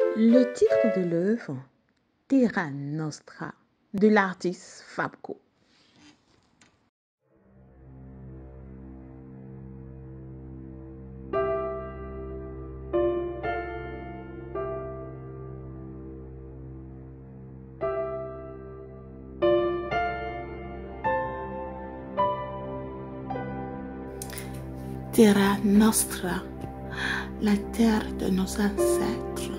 Le titre de l'œuvre, Terra Nostra, de l'artiste Fabco. Terra Nostra, la terre de nos ancêtres.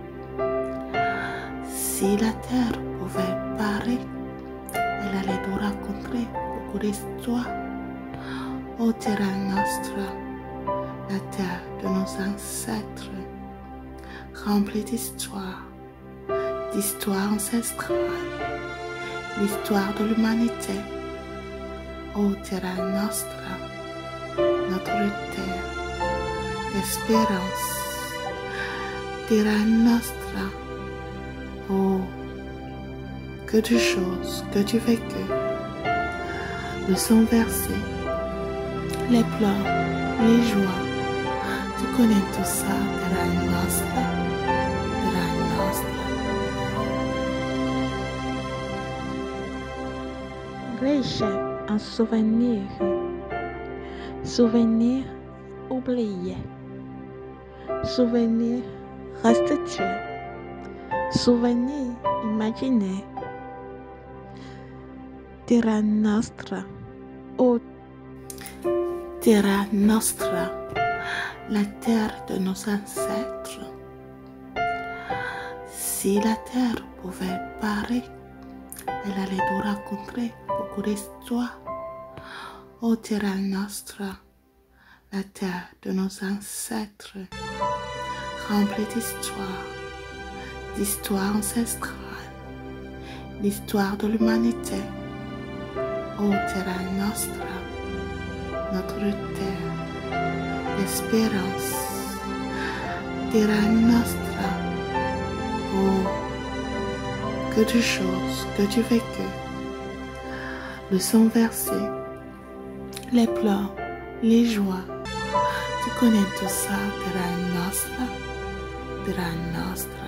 Si la terre pouvait parler, elle allait nous raconter beaucoup d'histoires. Oh Terra Nostra, la terre de nos ancêtres, remplie d'histoires ancestrales, l'histoire de l'humanité. Oh Terra Nostra, notre terre d'espérance. Terra Nostra, oh, que de choses, que du vécu, le sang versé, les pleurs, les joies, tu connais tout ça, Terra Nostra, Terra Nostra. Riche en souvenirs, souvenirs oubliés, souvenirs restitués, souvenirs imaginés. Terra Nostra, oh Terra Nostra, la terre de nos ancêtres. Si la terre pouvait parler, elle allait nous raconter beaucoup d'histoires. Oh Terra Nostra, la terre de nos ancêtres, remplie d'histoires ancestrales, l'histoire de l'humanité. Oh Terra Nostra, notre terre d'espérance. Terra Nostra, oh, que de choses, que du vécu, le sang versé, les pleurs, les joies, tu connais tout ça, Terra Nostra, Terra Nostra.